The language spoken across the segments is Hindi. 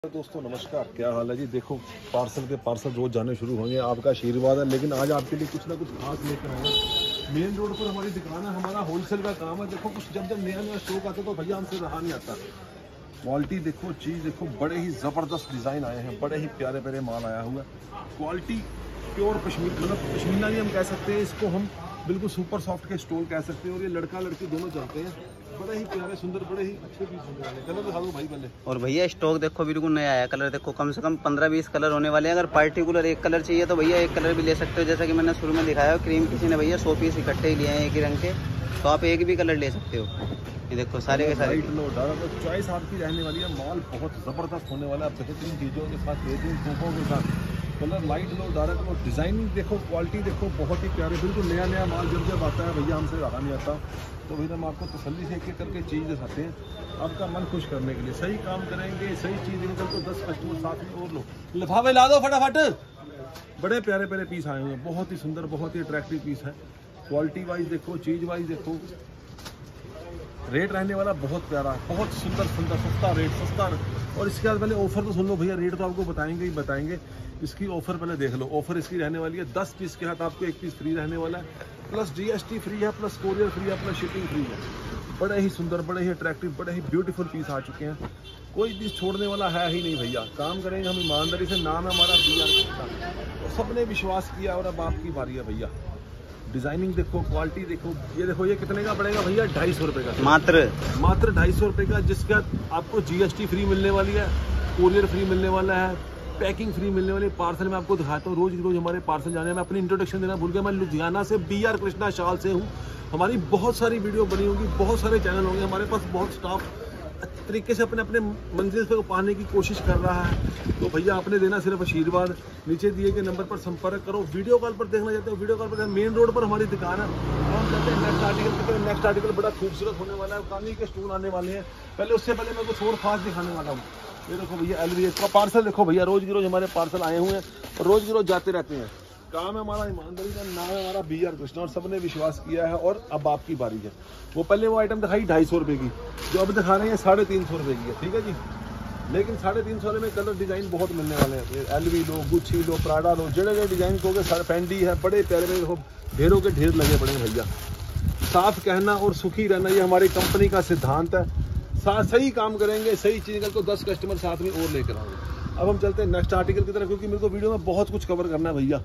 दोस्तों नमस्कार, क्या हाल है जी। देखो पार्सल के पार्सल रोज जाने शुरू होंगे, आपका आशीर्वाद है। लेकिन आज आपके लिए कुछ ना कुछ खास लेकर आए हैं। मेन रोड पर हमारी दुकान है, हमारा होलसेल का काम है। देखो कुछ जब नया नया स्टॉक आता है तो भैया हमसे रहा नहीं आता। क्वालिटी देखो, चीज़ देखो, बड़े ही ज़बरदस्त डिज़ाइन आए हैं, बड़े ही प्यारे प्यारे माल आया हुआ है। क्वालिटी प्योर पश्मीना, मतलब पश्मीना नहीं हम कह सकते हैं इसको, हम बिल्कुल सुपर सॉफ्ट के स्टोल कह सकते हैं। और ये लड़का लड़की दोनों चलते हैं। बड़े ही प्यारे सुंदर, बड़े ही अच्छे पीस होने वाले। कलर दिखा दो भाई पहले। और भैया स्टॉक देखो बिल्कुल नया आया। कलर देखो कम से कम 15-20 कलर होने वाले हैं। अगर पार्टिकुलर एक कलर चाहिए तो भैया एक कलर भी ले सकते हो। जैसा कि मैंने शुरू में दिखाया, क्रीम किसी ने भैया 100 पीस इकट्ठे ही लिए हैं एक ही रंग के, तो आप एक भी कलर ले सकते हो। ये देखो सारे के सारे चॉइस आपकी रहने वाली है। माल बहुत ज़बरदस्त होने वाला है, बेहतरीन चीज़ों के साथ, बेहतरीन तोहफों के साथ। कलर लाइट लो, डार्क लो, डिज़ाइनिंग देखो, क्वालिटी देखो, बहुत ही प्यारे, बिल्कुल नया नया माल जब आता है भैया हमसे रहा नहीं आता। तो भैया हम आपको तसल्ली से एक एक करके चीज़ दिखाते हैं, आपका मन खुश करने के लिए। सही काम करेंगे, सही चीज़ देंगे तो 10 कस्टमर साथ में और लो, लिफाफे ला दो फटाफट। बड़े प्यारे प्यारे पीस आए हुए हैं, बहुत ही सुंदर, बहुत ही अट्रैक्टिव पीस है। क्वालिटी वाइज देखो, चीज़ वाइज देखो, रेट रहने वाला बहुत प्यारा, बहुत सुंदर सुंदर, सस्ता रेट, सस्ता। और इसके बाद पहले ऑफर तो सुन लो भैया, रेट तो आपको बताएंगे ही बताएंगे। इसकी ऑफर पहले देख लो। ऑफर इसकी रहने वाली है 10 पीस के साथ आपको 1 पीस फ्री रहने वाला है, प्लस GST फ्री है, प्लस कोरियर फ्री है, प्लस शिपिंग फ्री है। बड़े ही सुंदर, बड़े ही अट्रैक्टिव, बड़े ही ब्यूटीफुल पीस आ चुके हैं। कोई पीस छोड़ने वाला है ही नहीं भैया। काम करेंगे हम ईमानदारी से। नाम है हमारा BR। सबने विश्वास किया और अब आपकी बारी है भैया। डिजाइनिंग देखो, क्वालिटी देखो। ये देखो, ये कितने का पड़ेगा भैया? 250 रुपये का, मात्र 250 रुपये का, जिसके बाद आपको GST फ्री मिलने वाली है, कोरियर फ्री मिलने वाला है, पैकिंग फ्री मिलने वाली है। पार्सल में आपको दिखाता हूँ, रोज रोज हमारे पार्सल जाने में। अपनी इंट्रोडक्शन देना भूल गया, मैं लुधियाना से BR कृष्णा शाल से हूँ। हमारी बहुत सारी वीडियो बनी होगी, बहुत सारे चैनल होंगे, हमारे पास बहुत स्टाफ तरीके से अपने अपने मंजिल पे पाने की कोशिश कर रहा है। तो भैया आपने देना सिर्फ आशीर्वाद। नीचे दिए गए नंबर पर संपर्क करो। वीडियो कॉल पर देखना चाहते हो, वीडियो कॉल पर। मेन रोड पर हमारी दुकान है। हम कहते हैं नेक्स्ट आर्टिकल बड़ा खूबसूरत होने वाला है। कानी के स्टूल आने वाले हैं। पहले उससे पहले मैं कुछ और खास दिखाने वाला हूँ। ये देखो भैया, LVS का पार्सल देखो भैया, रोज की रोज हमारे पार्सल आए हुए हैं और रोज की रोज जाते रहते हैं। काम है हमारा ईमानदारी का, नाम है हमारा BR कृष्णा, और सबने विश्वास किया है। और अब आपकी बारी है। वो पहले वो आइटम दिखाई 250 रुपये की, जो अब दिखा रहे हैं 350 रुपये की है, ठीक है जी। लेकिन 350 वाले में कलर डिजाइन बहुत मिलने वाले हैं। LV लो, गुच्छी लो, प्राडा लो, जड़े डिजाइन कहोगे सारे। फैंडी है, बड़े प्यारे प्यारे देखो, ढेरों के ढेर लगे पड़े भैया। साफ कहना और सुखी रहना, ये हमारी कंपनी का सिद्धांत है। सही काम करेंगे, सही चीज़ तो 10 कस्टमर साथ में और लेकर आएंगे। अब हम चलते हैं नेक्स्ट आर्टिकल की तरफ, क्योंकि मेरे को वीडियो में बहुत कुछ कवर करना है भैया।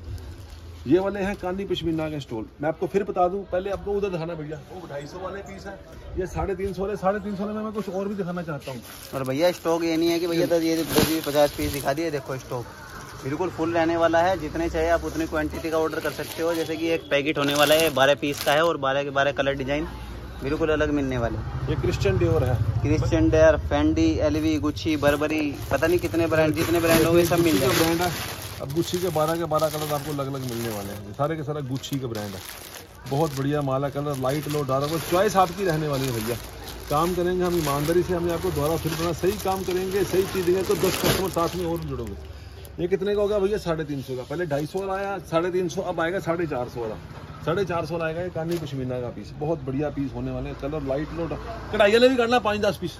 ये वाले हैं कानी पश्मीना के स्टॉल। मैं आपको फिर बता दूं, पहले आपको उधर दिखाना भैया, वो 250 वाले पीस है। ये 350 वाले, 350 वाले में मैं कुछ और भी दिखाना चाहता हूँ। और भैया स्टॉक ये नहीं है कि भैया ये 50 पीस दिखा दिए। देखो स्टॉक बिल्कुल फुल रहने वाला है। जितने चाहिए आप उतनी क्वांटिटी का ऑर्डर कर सकते हो। जैसे कि एक पैकेट होने वाला है 12 पीस का है, और 12 के 12 कलर डिजाइन बिल्कुल अलग मिलने वाले। ये क्रिश्चियन डियोर है, Christian Dior, Fendi, LV, Gucci, Burberry, पता नहीं कितने ब्रांड, जितने ब्रांड होंगे सब मिल जाएंगे। ब्रांड है। अब गुच्छी के 12 कलर आपको अलग अलग मिलने वाले हैं। सारे के सारा गुच्छी का ब्रांड है। बहुत बढ़िया माल है। कलर लाइट लो, डार्क लो, चॉइस आपकी रहने वाली है भैया। काम करेंगे हम ईमानदारी से। हमने आपको दोबारा फिर बना, सही काम करेंगे, सही चीज़ देंगे तो 10 कस्टमर साथ में और जुड़ोगे। ये कितने का होगा भैया? 350 का। पहले 250 वाला आया, 350, अब आएगा 450 वाला। 450 वाला आएगा। ये कानी पश्मीना का पीस, बहुत बढ़िया पीस होने वाले हैं। कलर लाइट लो, कढ़ाई वाले भी करना 5-10 पीस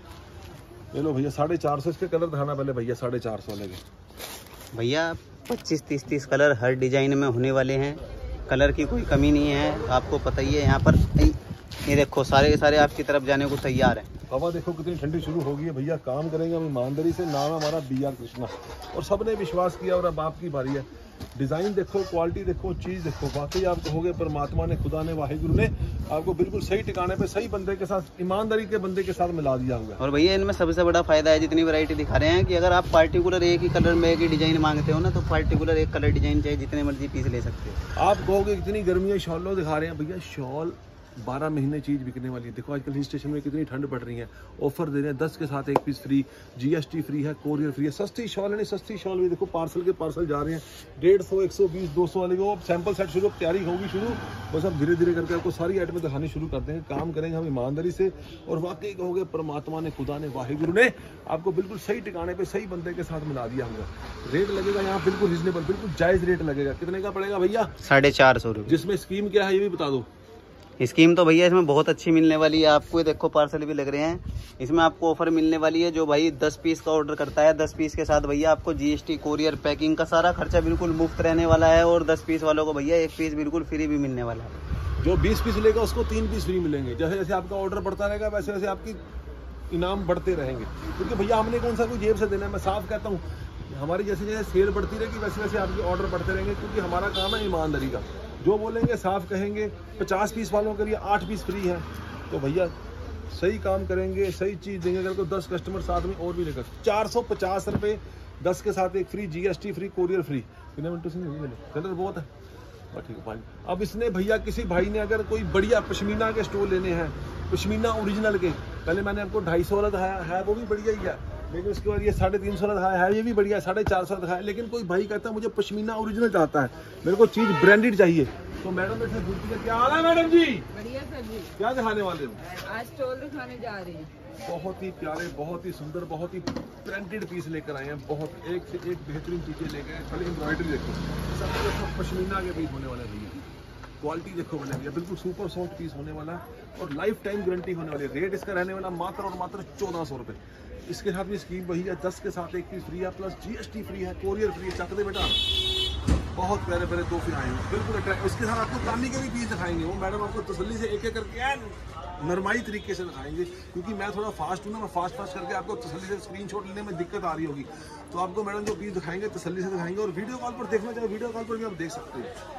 ले लो भैया। 450 इसके कलर दिखाना पहले भैया। 450 वाले के भैया 25-30 कलर हर डिजाइन में होने वाले हैं। कलर की कोई कमी नहीं है, आपको पता ही है। यहाँ पर ये देखो सारे के सारे आपकी तरफ जाने को तैयार है। हवा देखो कितनी ठंडी शुरू हो गई है भैया। काम करेंगे हम ईमानदारी से। नाम है हमारा BR कृष्णा, और सबने विश्वास किया और अब आपकी बारी है। डिज़ाइन देखो, क्वालिटी देखो, चीज़ देखो, वाकई आप कहोगे परमात्मा ने, खुदा ने, वाहिगुरु ने आपको बिल्कुल सही ठिकाने पे, सही बंदे के साथ, ईमानदारी के बंदे के साथ मिला दिया हुआ है। और भैया इनमें सबसे बड़ा फायदा है, जितनी वैरायटी दिखा रहे हैं, कि अगर आप पार्टिकुलर एक ही कलर में एक ही डिजाइन मांगते हो ना, तो पार्टिकुलर एक कलर डिजाइन चाहिए, जितने मर्जी पीस ले सकते हो। आप कहोगे इतनी गर्मी है, शॉल दिखा रहे हैं भैया। शॉल 12 महीने चीज़ बिकने वाली है। देखो आजकल हिल स्टेशन में कितनी ठंड पड़ रही है। ऑफर दे रहे हैं 10 के साथ 1 पीस फ्री, GST फ्री है, कोरियर फ्री है। सस्ती शॉल है, नहीं सस्ती शॉल भी देखो। पार्सल के पार्सल जा रहे हैं 150, 120, 200 वाले को। अब सैंपल सेट शुरू, तैयारी होगी शुरू। बस अब धीरे धीरे करके आपको सारी आइटमें दिखानी शुरू कर देंगे। काम करेंगे हम ईमानदारी से, और वाकई कहोगे परमात्मा ने, खुदा ने, वाहिगुरु ने आपको बिल्कुल सही ठिकाने पे, सही बंदे के साथ मिला दिया होगा। रेट लगेगा यहाँ बिल्कुल रीजनेबल, बिल्कुल जायज़ रेट लगेगा। कितने का पड़ेगा भैया? 450 रुपये। जिसमें स्कीम क्या है ये भी बता दो। स्कीम तो भैया इसमें बहुत अच्छी मिलने वाली है आपको। ये देखो पार्सल भी लग रहे हैं, इसमें आपको ऑफर मिलने वाली है। जो भाई 10 पीस का ऑर्डर करता है, 10 पीस के साथ भैया आपको जीएसटी, कोरियर, पैकिंग का सारा खर्चा बिल्कुल मुफ्त रहने वाला है। और 10 पीस वालों को भैया 1 पीस बिल्कुल फ्री भी मिलने वाला है। जो 20 पीस लेगा उसको 3 पीस फ्री मिलेंगे। जैसे जैसे आपका ऑर्डर बढ़ता रहेगा वैसे वैसे आपकी इनाम बढ़ते रहेंगे। क्योंकि भैया हमने कौन सा कोई जेब से देना है, मैं साफ कहता हूँ। हमारी जैसे जैसे सेल बढ़ती रहेगी वैसे वैसे आपके ऑर्डर बढ़ते रहेंगे। क्योंकि हमारा काम है ईमानदारी का, जो बोलेंगे साफ कहेंगे। 50 पीस वालों के लिए 8 पीस फ्री है। तो भैया सही काम करेंगे, सही चीज़ देंगे। अगर कोई 10 कस्टमर साथ में और भी लेकर 450 रुपये, 10 के साथ एक free, GST free, courier free. Colour बहुत है, ठीक है भाई। अब इसने भैया किसी भाई ने अगर कोई बढ़िया पश्मीना के स्टोल लेने हैं, पश्मीना ओरिजिनल के, पहले मैंने आपको 250 वाला दिखाया है, वो भी बढ़िया ही है। लेकिन उसके बाद ये 350 वाला दिखाया है, ये भी बढ़िया है। 450 दिखाया है। लेकिन कोई भाई कहता है मुझे पश्मीना ओरिजिनल चाहता है, मेरे को चीज़ ब्रांडेड चाहिए। तो मैडम मेरे से पूछती है क्या हाल है मैडम जी? बढ़िया सर जी। क्या दिखाने वाले हो? आज स्टॉल दिखाने जा रहे हैं। बहुत ही प्यारे, बहुत ही सुंदर, बहुत ही ब्रांडेड पीस लेकर आए हैं। बहुत एक से एक बेहतरीन चीजें लेकर आए। खाली एम्ब्रॉयडरी देखो, सब पश्मीना के पीस होने वाले हैं भैया। क्वालिटी देखो बने भैया, बिल्कुल सुपर सॉफ्ट पीस होने वाला है और लाइफ टाइम गारंटी होने वाली है। रेट इसका रहने वाला मात्र और मात्र 1400 रुपये। इसके साथ भी स्कीम भैया 10 के साथ 1 पीस फ्री है, प्लस जीएसटी फ्री है, कोरियर फ्री है। चक दे बेटा, बहुत प्यारे प्यारे तोहफे आए हैं, बिल्कुल अट्रैक्ट। इसके साथ आपको कानी के भी पीस दिखाएंगे। वो मैडम आपको तसल्ली से एक एक करके नरमाई तरीके से दिखाएंगे। क्योंकि मैं थोड़ा फास्ट हूँ ना, मैं फास्ट करके आपको तसल्ली से स्क्रीनशॉट लेने में दिक्कत आ रही होगी। तो आपको मैडम जो पीस दिखाएंगे तसल्ली से दिखाएंगे। और वीडियो कॉल पर देखना चाहिए, वीडियो कॉल पर भी आप देख सकते हैं।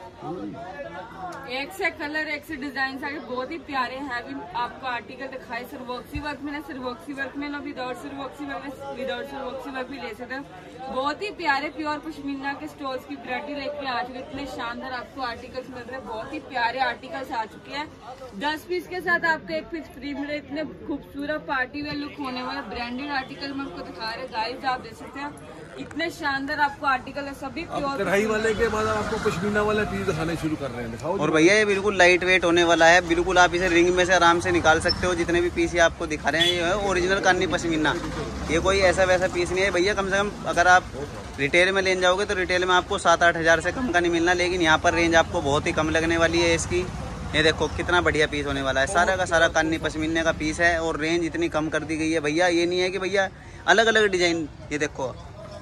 एक से कलर, एक से डिजाइन सारे बहुत ही प्यारे हैवी आपको आर्टिकल दिखाए। सरवॉक्सी वर्क में ना, सरवॉक्सी वर्क में ना, विदाउट सरवॉक्सी वर्क में, विदाउट सरवॉक्सी वर्क भी ले सकते हैं। बहुत ही प्यारे प्योर पश्मीना के स्टॉल्स की वैरायटी लेके आ चुके। इतने शानदार आपको आर्टिकल्स मिल रहे हैं, बहुत ही प्यारे आर्टिकल्स आ चुके हैं। 10 पीस के साथ आपको 1 पीस फ्री मिल रहा है। इतने खूबसूरत पार्टी वेयर लुक होने वाला ब्रांडेड आर्टिकल में आपको दिखा रहे हैं। गाइस आप देख सकते हैं इतने शानदार आपको आर्टिकल है, सभी प्योर। कढ़ाई वाले के बाद आपको पश्मीना वाला पीस दिखाने शुरू कर रहे हैं। दिखाओ। और भैया ये बिल्कुल लाइट वेट होने वाला है। बिल्कुल आप इसे रिंग में से आराम से निकाल सकते हो। जितने भी पीस ये आपको दिखा रहे हैं ये है ओरिजिनल कानी पश्मीना। ये कोई ऐसा वैसा पीस नहीं है भैया। कम से कम अगर आप रिटेल में लेने जाओगे तो रिटेल में आपको 7-8 हज़ार से कम का नहीं मिलना। लेकिन यहाँ पर रेंज आपको बहुत ही कम लगने वाली है इसकी। ये देखो कितना बढ़िया पीस होने वाला है। सारा का सारा कानी पश्मीने का पीस है और रेंज इतनी कम कर दी गई है भैया। ये नहीं है कि भैया अलग अलग डिजाइन। ये देखो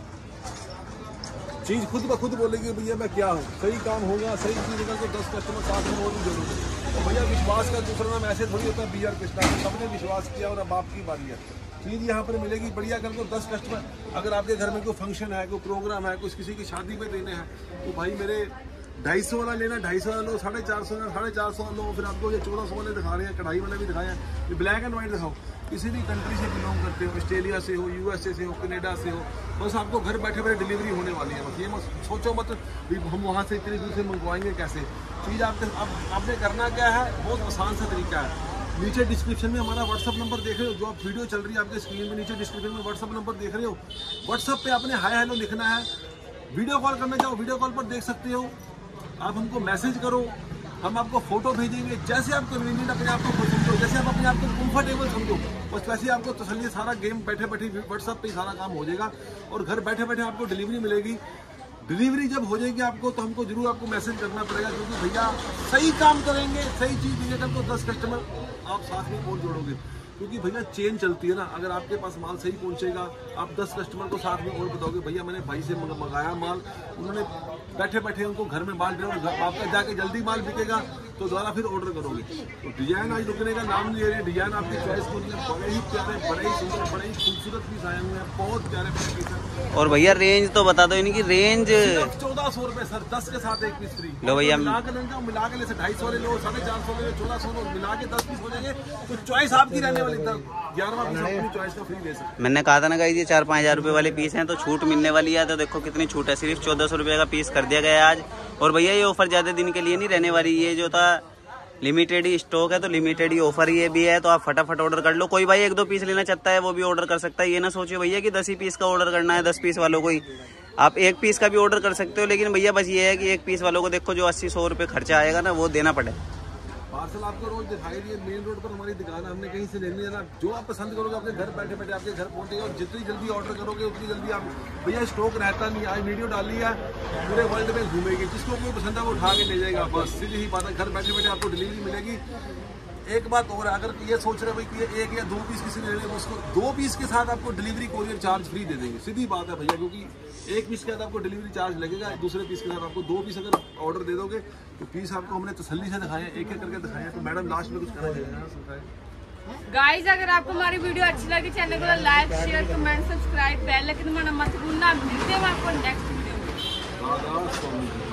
चीज़ खुद ब खुद बोलेगी भैया मैं क्या हूँ। सही काम होगा, सही चीज़ होगा तो 10 कस्टमर साथ में और भी जरूर है। तो भैया विश्वास का दूसरा नाम ऐसे थोड़ी होता है BR कृष्णा। सबने विश्वास किया और अब आपकी बारी है। चीज़ यहाँ पर मिलेगी बढ़िया। कल को 10 कस्टमर, अगर आपके घर में कोई फंक्शन है, कोई प्रोग्राम है, कुछ किसी की शादी पे देने हैं, तो भाई मेरे 250 वाला लेना, 250 वाला लो, 450 वाला, 450 लो। फिर आपको ये 1400 वाले दिखा रहे हैं, कढ़ाई वाले भी दिखाए हैं। ये ब्लैक एंड व्हाइट दिखाओ। किसी भी कंट्री से बिलोंग करते हो, ऑस्ट्रेलिया से हो, USA से हो, कनाडा से हो, बस आपको घर बैठे बैठे डिलीवरी होने वाली है। बस ये मत सोचो मत भी हम वहाँ से इतनी दूर से मंगवाएंगे कैसे। चीज़ आपने करना क्या है, बहुत आसान सा तरीका है। नीचे डिस्क्रिप्शन में हमारा व्हाट्सअप नंबर देख रहे हो, जो आप वीडियो चल रही है आपके स्क्रीन में, नीचे डिस्क्रिप्शन में व्हाट्सअप नंबर देख रहे हो। व्हाट्सअप पे आपने हाय हेलो लिखना है। वीडियो कॉल करना चाहो वीडियो कॉल पर देख सकते हो। आप हमको मैसेज करो, हम आपको फोटो भेजेंगे। जैसे आप कन्वीनियंट अपने आप को समझो, जैसे आप अपने आप को कंफर्टेबल समझो, बस वैसे ही आपको तसल्ली। सारा गेम बैठे बैठे व्हाट्सअप पे ही सारा काम हो जाएगा और घर बैठे बैठे आपको डिलीवरी मिलेगी। डिलीवरी जब हो जाएगी आपको तो हमको जरूर आपको मैसेज करना पड़ेगा। क्योंकि भैया सही काम करेंगे, सही चीज़ देंगे, कल को 10 कस्टमर आप साथ में और जोड़ोगे। क्योंकि भैया चेन चलती है ना। अगर आपके पास माल सही पहुंचेगा, आप 10 कस्टमर को साथ में और बताओगे भैया मैंने भाई से मंगाया माल, उन्होंने बैठे बैठे उनको घर में माल दिया, आपका जाके जल्दी माल बिकेगा तो दोबारा फिर ऑर्डर करोगे। तो डिजाइन आज रुकने का नाम नहीं ले रही। डिजाइन आपकी चॉइस को लिए बड़े ही प्यारे, बड़े ही सुंदर, बड़े ही खूबसूरत पीस आए हुए हैं। बहुत प्यारे प्यारे पीस हैं। और भैया रेंज तो बता दो इनकी। रेंज 1400 रुपए सर, 10 के साथ 1 पीस फ्री। लो भैया मिला के लेंगे, मिला के ले 250 वाले लो, 450 ले, 1400 लो, मिला के 10 पीस हो जाएंगे। तो चॉइस आपकी रहने वाली। 11वां पीस अपनी चॉइस का फ्री ले सकते। मैंने कहा था ना गाइस ये 4-5 हज़ार रुपये वाले पीस हैं तो छूट मिलने वाली है। तो देखो कितनी छूट है, सिर्फ 1400 रुपये का पीस कर दिया गया है आज। और भैया ये ऑफर ज़्यादा दिन के लिए नहीं रहने वाली। ये जो था लिमिटेड ही स्टॉक है तो लिमिटेड ही ऑफर ये भी है। तो आप फटाफट ऑर्डर कर लो। कोई भाई 1-2 पीस लेना चाहता है वो भी ऑर्डर कर सकता है। ये ना सोचिए भैया कि 10 ही पीस का ऑर्डर करना है। 10 पीस वालों को ही आप 1 पीस का भी ऑर्डर कर सकते हो। लेकिन भैया बस ये है कि 1 पीस वालों को देखो जो 80-100 रुपये खर्चा आएगा ना वो देना पड़ेगा। बात पार्सल आपको रोज दिखाई दिए, मेन रोड पर हमारी दुकान है, हमने कहीं से लेनी है ना। जो आप पसंद करोगे आपके घर बैठे बैठे आपके घर पहुंचेगा, और जितनी जल्दी ऑर्डर करोगे उतनी जल्दी आप, भैया स्टॉक रहता नहीं। आज वीडियो डाली है, पूरे वर्ल्ड में घूमेगी, जिसको कोई पसंद है वो उठा के ले जाएगा, बस सीधी ही बात है। घर बैठे बैठे आपको डिलीवरी मिलेगी। एक बात और है, अगर ये सोच रहे भाई कि ये 1 या 2 पीस किसी ने ले लिया, उसको 2 पीस के साथ आपको डिलीवरी कोरियर चार्ज फ्री दे देंगे, सीधी बात है भैया। क्योंकि 1 पीस के साथ आपको डिलीवरी चार्ज लगेगा, दूसरे पीस के साथ आपको 2 पीस अगर ऑर्डर दे दोगे तो पीस आपको हमने तसल्ली से दिखाए, एक एक करके दिखाए। तो मैडम लास्ट में कुछ कहना चाहिए? गाइस, अगर आपको हमारी वीडियो अच्छी लगी, चैनल को like share comment subscribe bell icon दबाना मत भूलना। मिलते हैं आपको नेक्स्ट वीडियो में।